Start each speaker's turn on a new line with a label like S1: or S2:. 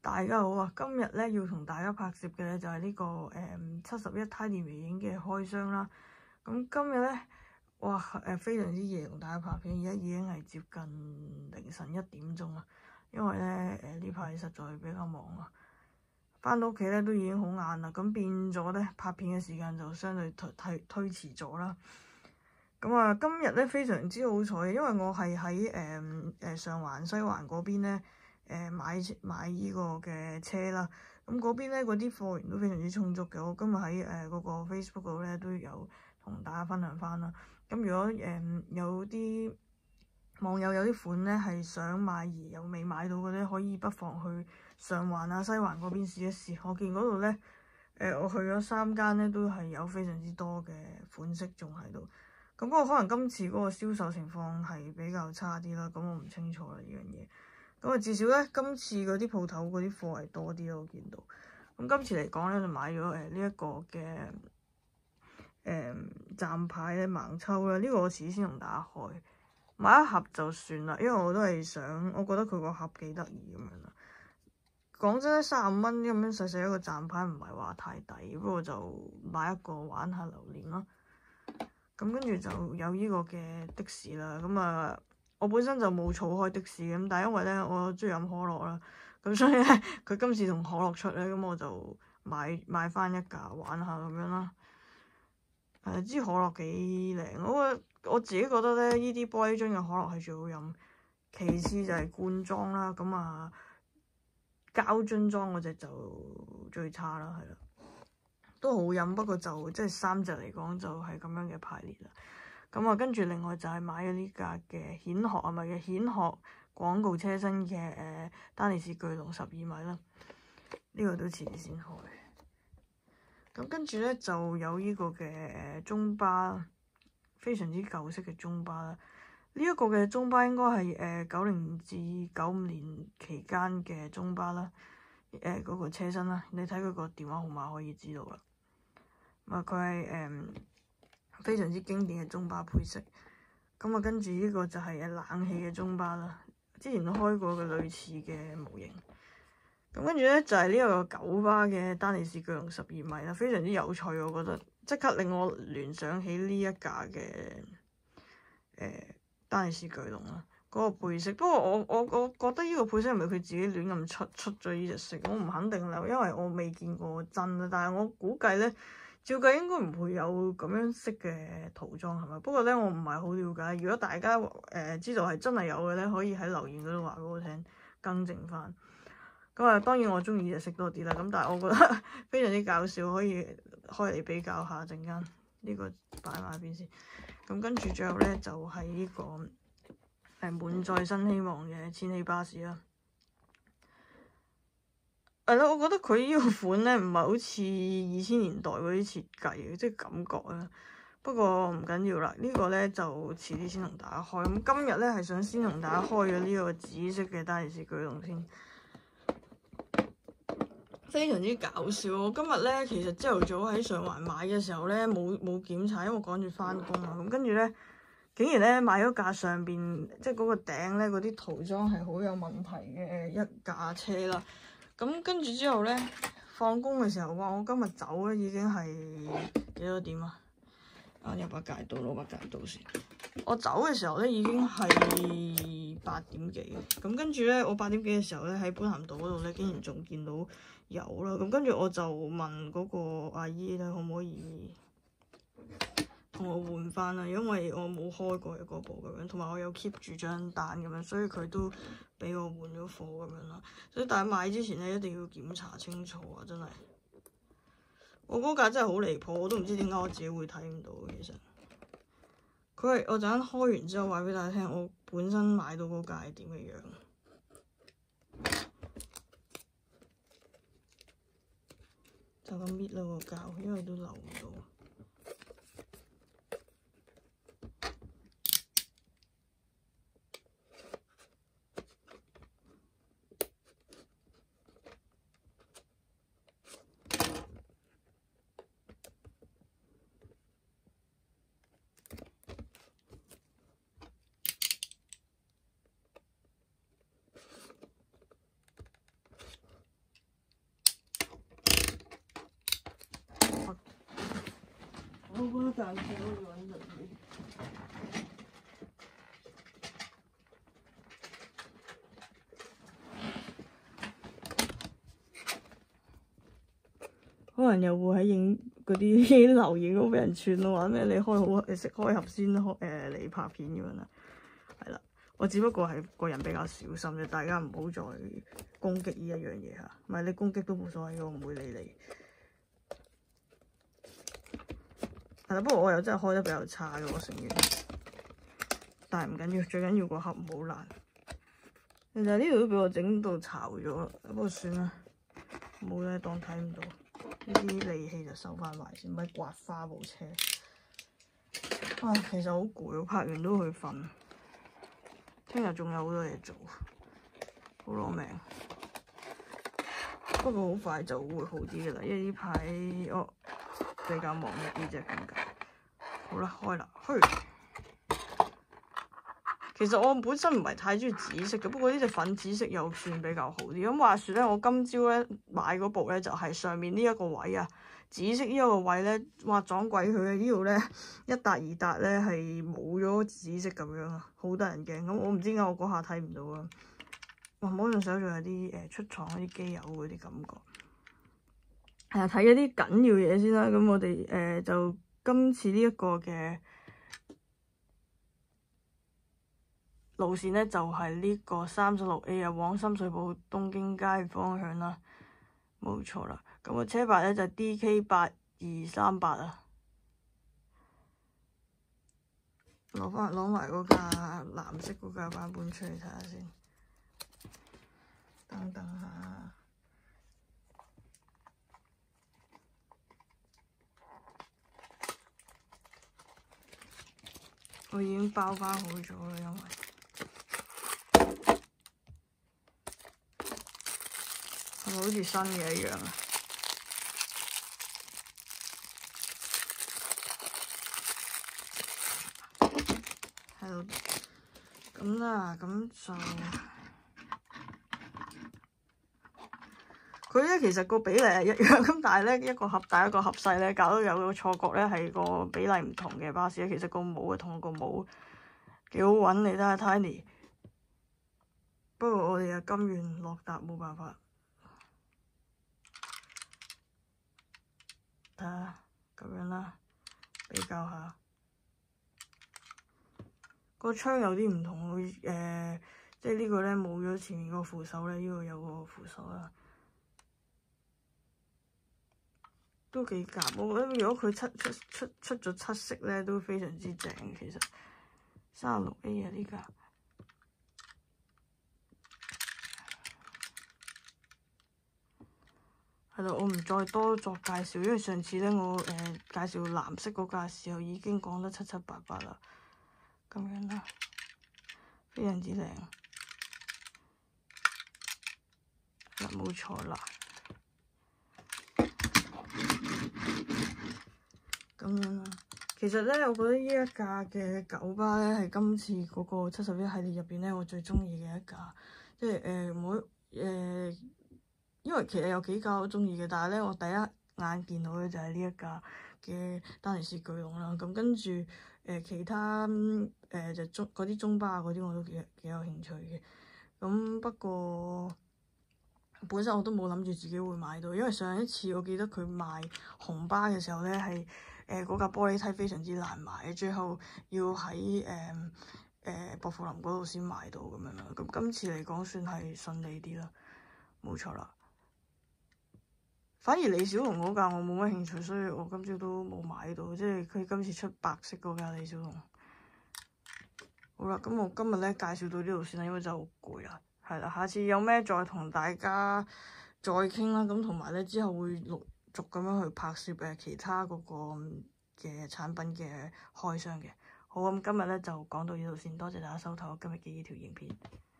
S1: 大家好啊！今日咧要同大家拍攝嘅咧就係呢個71 Tidy 微影嘅開箱啦。咁今日咧哇非常之夜同大家拍片，而家已經係接近凌晨1點鐘啦。因為咧呢排實在比較忙啊，返到屋企咧都已經好晏啦，咁變咗咧拍片嘅時間就相對推遲咗啦。咁啊，今日咧非常之好彩，因為我係喺上環西環嗰邊咧買依個嘅車啦。咁嗰邊咧嗰啲貨源都非常之充足嘅。我今日喺嗰個 Facebook 度咧都有同大家分享翻啦。咁如果有啲網友有啲款咧係想買而又未買到嘅咧，可以不妨去上環啊西環嗰邊試一試。我見嗰度咧我去咗3間咧都係有非常之多嘅款式仲喺度。咁不過可能今次嗰個銷售情況係比較差啲啦，咁我唔清楚啦呢樣嘢。咁啊至少咧今次嗰啲鋪頭嗰啲貨係多啲咯，我見到。咁今次嚟講咧就買咗呢一個嘅站牌咧盲抽啦，呢個我遲啲先同大家開。買一盒就算啦，因為我都係想，我覺得佢個盒幾得意咁樣啦。講真，35蚊咁樣細細一個站牌唔係話太抵，不過就買一個玩下留念啦。咁跟住就有呢個嘅的士啦，咁啊我本身就冇儲開的士嘅，咁但係因為咧我中意飲可樂啦，咁所以咧佢今次同可樂出咧，咁我就買翻一架玩下咁樣啦。支可樂幾靚，我自己覺得咧呢啲玻璃樽嘅可樂係最好飲，其次就係罐裝啦，咁啊膠樽裝嗰隻就最差啦，係啦。都好飲，不過就即係3隻嚟講就係咁樣嘅排列啦。咁啊，跟住另外就係買咗呢架嘅顯學啊，咪嘅顯學廣告車身嘅丹尼士巨龍12米啦。呢個都遲啲先開。咁跟住咧就有呢個嘅中巴，非常之舊式嘅中巴啦。呢一個嘅中巴應該係90至95年期間嘅中巴啦。嗰個車身啦，你睇佢個電話號碼可以知道啦。佢係非常之經典嘅中巴配色。咁啊，跟住呢個就係冷氣嘅中巴啦。之前都開過嘅類似嘅模型。咁跟住咧就係呢個9巴嘅丹尼士巨龍12米啦，非常之有趣，我覺得即刻令我聯想起呢一架嘅丹尼士巨龍啦。嗰個配色，不過我覺得呢個配色係咪佢自己亂咁出咗呢隻色，我唔肯定啦，因為我未見過真啦。但係我估計咧，照計應該唔會有咁樣色嘅塗裝係咪？不過咧我唔係好了解，如果大家知道係真係有嘅咧，可以喺留言嗰度話俾我聽，更正翻。咁啊，當然我中意呢隻色多啲啦。咁但係我覺得非常之搞笑，可以開嚟比較下陣間。呢個擺埋一邊先。咁跟住最後咧就係呢個滿載新希望嘅千禧巴士啦。係咯，我覺得佢呢個款咧唔係好似2000年代嗰啲設計嘅，即係感覺啦。不過唔緊要啦，呢個咧就遲啲先同大家開。咁今日咧係想先同大家開咗呢個紫色嘅丹尼士巨龍先。非常之搞笑，我今日咧其實朝頭早喺上環買嘅時候咧冇檢查，因為我趕住返工啊。咁跟住咧竟然咧買咗架上邊即係嗰個頂咧嗰啲塗裝係好有問題嘅一架車啦。咁跟住之後咧放工嘅時候，哇！我今日走咧已經係幾多點啊？有把戒刀，攞把戒刀先。我走嘅時候咧已經係8點幾，咁跟住咧我8點幾嘅時候咧喺般咸道嗰度咧竟然仲見到有啦，咁跟住我就問嗰個阿姨咧可唔可以同我換翻啦，因為我冇開過嘅嗰部咁樣，同埋我有 keep 住張單咁樣，所以佢都俾我換咗貨咁樣啦。所以大家買之前咧一定要檢查清楚啊！真係，我嗰架真係好離譜，我都唔知點解我自己會睇唔到嘅。其實佢係我陣間開完之後話俾大家聽，我本身買到嗰架係點嘅樣。就咁搣啦個膠，因為都留唔到。 上次嗰個穩陣啲。可能又會喺影嗰啲留言嗰俾人串咯，話咩你開好你識開盒先嚟拍片咁樣啦。係啦，我只不過係個人比較小心啫，大家唔好再攻擊呢一樣嘢嚇。唔係你攻擊都冇所謂嘅，我唔會理你。係啦，不過我又真係開得比較差嘅，我承認。但係唔緊要，最緊要個盒唔好爛。其實呢度都俾我整到巢咗，不過算啦，冇咧當睇唔到。呢啲利器就收翻埋先，咪刮花部車。唉，其實好攰，我拍完都去瞓。聽日仲有好多嘢做，好攞命。不過好快就會好啲嘅啦，因為呢排我比較忙一啲啫，咁解。好啦，開啦，去。其實我本身唔係太中意紫色嘅，不過呢隻粉紫色又算比較好啲。咁話說咧，我今朝咧買嗰部咧就係上面呢一個位啊，紫色呢一個位咧，哇撞鬼佢啊！呢度咧一笪二笪咧係冇咗紫色咁樣啊，好得人驚。咁我唔知點解我嗰下睇唔到啊。哇！摸上手仲有啲出廠嗰啲機油嗰啲感覺。係啊，睇咗啲緊要嘢先啦。咁我哋就今次呢一個嘅路線咧就係呢個36A啊，往深水埗東京街方向啦，冇錯啦。咁個車牌咧就係 DK8238啊。攞埋嗰架藍色嗰架版本出嚟睇下先。等下，我已經包翻好咗啦，因為。係咪好似新嘅一樣啊？喺度咁啦，咁就佢咧其實個比例係一樣，咁但係咧一個盒大一個盒細咧，搞到有個錯覺咧係個比例唔同嘅巴士咧。其實個帽啊同個帽幾好揾，你睇下 Tiny。不過我哋又甘願落搭，冇辦法。睇下咁樣啦，比較下個窗有啲唔同，即係呢個咧冇咗前面個扶手咧，呢個有個扶手啦，都幾夾。我覺得如果佢出咗七色咧，都非常之正。其實36A啊呢架。係啦，我唔再多作介紹，因為上次咧我介紹藍色嗰架時候已經講得七七八八啦，咁樣啦，非常之靚，嗱冇錯啦，咁樣啦。其實咧，我覺得呢一架嘅九巴咧係今次嗰個71系列入邊咧我最中意嘅一架，即係因為其實有幾架我中意嘅，但係咧我第一眼見到嘅就係呢一架嘅丹尼斯巨龍啦。咁跟住其他就嗰啲中巴嗰啲我都幾有興趣嘅。咁不過本身我都冇諗住自己會買到，因為上一次我記得佢賣紅巴嘅時候咧係嗰架玻璃梯非常之難買，最後要喺薄扶林嗰度先買到咁樣啦。咁今次嚟講算係順利啲啦，冇錯啦。反而李小龍嗰架我冇乜興趣，所以我今朝都冇買到。即係佢今次出白色嗰架李小龍。好啦，咁我今日咧介紹到呢度先啦，因為真係好攰啦。係啦，下次有咩再同大家再傾啦。咁同埋咧之後會陸續咁樣去拍攝其他嗰個嘅產品嘅開箱嘅。好，咁今日咧就講到呢度先，多謝大家收睇我今日嘅呢條影片。